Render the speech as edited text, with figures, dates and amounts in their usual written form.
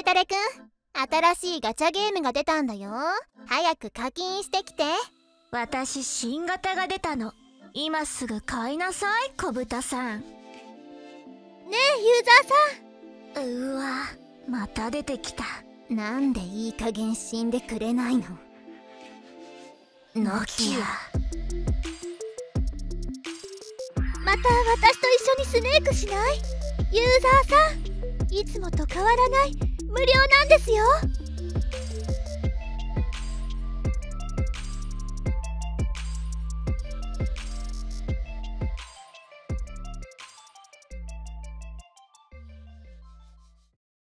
タレくん、新しいガチャゲームが出たんだよ。早く課金してきて。 私、新型が出たの。今すぐ買いなさい、小豚さん。 ねえユーザーさん。 うわ、また出てきた。 なんでいい加減死んでくれないの。 ノキア。 また私と一緒にスネークしない？ユーザーさん、いつもと変わらない無料なんですよ。